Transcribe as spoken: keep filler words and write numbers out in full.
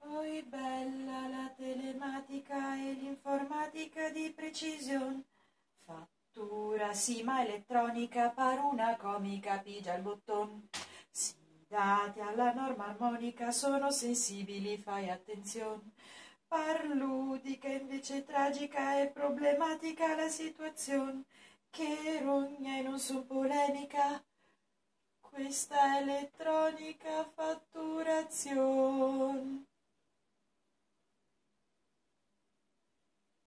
Poi bella la telematica e l'informatica di precisione. Fattura sì, ma elettronica, par una comica, pigia il botton. Sì, dati alla norma armonica, sono sensibili, fai attenzione. Par ludica, invece tragica e problematica la situazione. Che rogna e non son polemica, questa elettronica fatturazione.